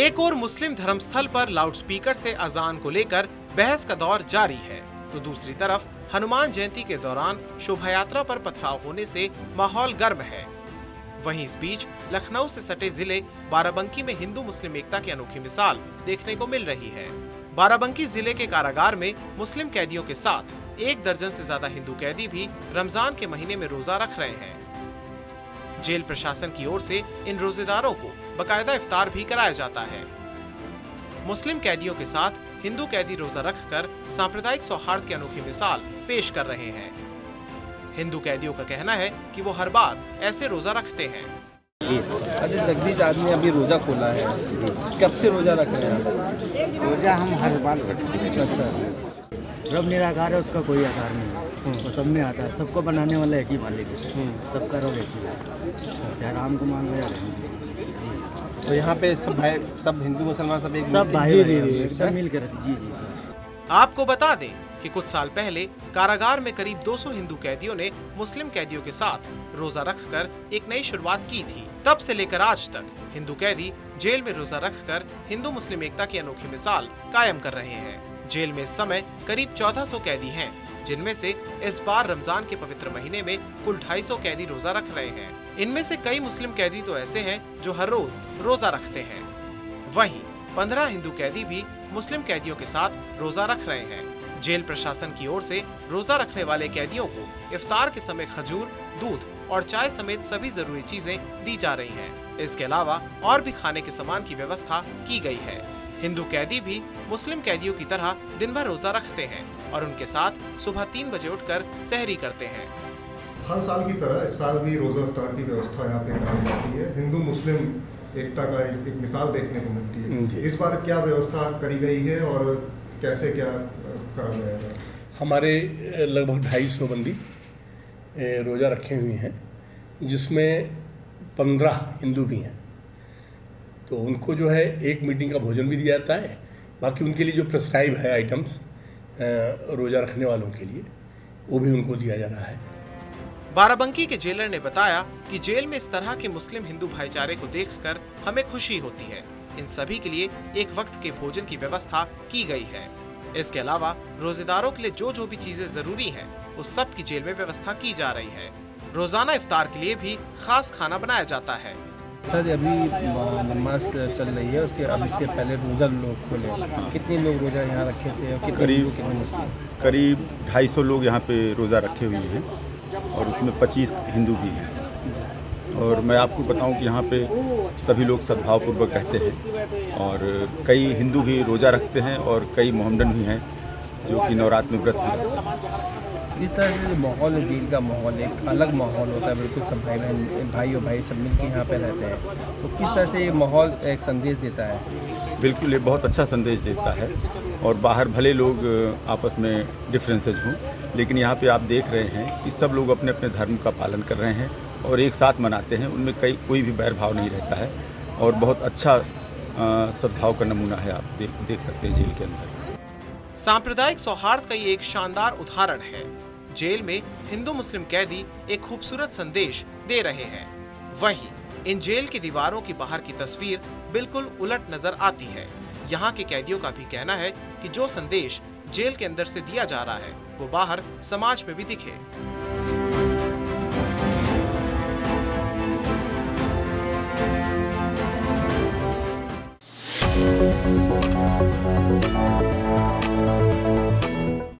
एक और मुस्लिम धर्मस्थल पर लाउडस्पीकर से अजान को लेकर बहस का दौर जारी है, तो दूसरी तरफ हनुमान जयंती के दौरान शोभा यात्रा पर पथराव होने से माहौल गर्म है। वहीं इस बीच लखनऊ से सटे जिले बाराबंकी में हिंदू मुस्लिम एकता की अनोखी मिसाल देखने को मिल रही है। बाराबंकी जिले के कारागार में मुस्लिम कैदियों के साथ 1 दर्जन से ज्यादा हिंदू कैदी भी रमजान के महीने में रोजा रख रहे हैं। जेल प्रशासन की ओर से इन रोजेदारों को बाकायदा इफ्तार भी कराया जाता है। मुस्लिम कैदियों के साथ हिंदू कैदी रोजा रखकर सांप्रदायिक सौहार्द की अनोखी मिसाल पेश कर रहे हैं। हिंदू कैदियों का कहना है कि वो हर बार ऐसे रोजा रखते हैं। अच्छा, जगदीश आदमी अभी रोजा खोला है, कब से रोजा रख रहे हैं? रोजा हम हर बार रखते हैं। रब निराकार है, उसका कोई आकार नहीं है, वो सब में आता है। सबको बनाने वाला एक ही मालिक है, सबका रब एक ही है, चाहे राम को मान लो या तो यहाँ पे सब भाई, सब हिंदू मुसलमान सब एक भाई एकदम मिल कर। जी जी। आपको बता दें कि कुछ साल पहले कारागार में करीब 200 हिंदू कैदियों ने मुस्लिम कैदियों के साथ रोजा रखकर एक नई शुरुआत की थी। तब से लेकर आज तक हिंदू कैदी जेल में रोजा रखकर हिंदू मुस्लिम एकता की अनोखी मिसाल कायम कर रहे हैं। जेल में इस समय करीब 1400 कैदी हैं, जिनमें से इस बार रमजान के पवित्र महीने में कुल 250 कैदी रोजा रख रहे हैं। इनमें से कई मुस्लिम कैदी तो ऐसे हैं जो हर रोज रोजा रखते हैं। वहीं 15 हिंदू कैदी भी मुस्लिम कैदियों के साथ रोजा रख रहे हैं। जेल प्रशासन की ओर से रोजा रखने वाले कैदियों को इफ्तार के समय खजूर, दूध और चाय समेत सभी जरूरी चीजें दी जा रही हैं। इसके अलावा और भी खाने के सामान की व्यवस्था की गई है। हिंदू कैदी भी मुस्लिम कैदियों की तरह दिन भर रोजा रखते हैं और उनके साथ सुबह 3 बजे उठकर सहरी करते हैं। हर साल की तरह इस साल भी रोजा इफ्तार की व्यवस्था यहाँ पे कराई जाती है। हिंदू मुस्लिम एकता का एक मिसाल देखने को मिलती है। इस बार क्या व्यवस्था करी गई है और कैसे क्या करा जाएगा? हमारे लगभग 250 बंदी रोज़ा रखे हुए हैं, जिसमें 15 हिंदू भी हैं। तो उनको जो है एक मीटिंग का भोजन भी दिया जाता है। बाकी उनके लिए जो प्रिस्क्राइब है आइटम्स रोज़ा रखने वालों के लिए, वो भी उनको दिया जा रहा है। बाराबंकी के जेलर ने बताया कि जेल में इस तरह के मुस्लिम हिंदू भाईचारे को देखकर हमें खुशी होती है। इन सभी के लिए एक वक्त के भोजन की व्यवस्था की गई है। इसके अलावा रोजेदारों के लिए जो जो भी चीजें जरूरी हैं, उस सब की जेल में व्यवस्था की जा रही है। रोजाना इफ्तार के लिए भी खास खाना बनाया जाता है। सर, अभी नमाज चल रही है, उसके अभी से पहले रोजा लोग खोले, कितने लोग रोजा यहाँ रखे थे? करीब 250 लोग यहाँ पे रोजा रखे हुए हैं और उसमें 25 हिंदू भी हैं। और मैं आपको बताऊं कि यहाँ पे सभी लोग सद्भावपूर्वक रहते हैं और कई हिंदू भी रोज़ा रखते हैं और कई मोहम्मदन भी हैं जो कि नवरात्र में व्रत भी रखते हैं। इस तरह से माहौल है, जेल का माहौल एक अलग माहौल होता है, बिल्कुल सब भाई बहन भाई और भाई सब मिलकर यहाँ पे रहते हैं। तो किस तरह से ये माहौल एक संदेश देता है? बिल्कुल, ये बहुत अच्छा संदेश देता है। और बाहर भले लोग आपस में डिफरेंसेज हों, लेकिन यहाँ पे आप देख रहे हैं कि सब लोग अपने अपने धर्म का पालन कर रहे हैं और एक साथ मनाते हैं। उनमें कोई भी बैरभाव नहीं रहता है और बहुत अच्छा सद्भाव का नमूना है। आप देख सकते हैं जेल के अंदर। सांप्रदायिक सौहार्द का ये एक शानदार उदाहरण है। जेल में हिंदू मुस्लिम कैदी एक खूबसूरत संदेश दे रहे हैं। वहीं इन जेल की दीवारों की बाहर की तस्वीर बिल्कुल उलट नजर आती है। यहाँ के कैदियों का भी कहना है कि जो संदेश जेल के अंदर से दिया जा रहा है, वो बाहर समाज में भी दिखे।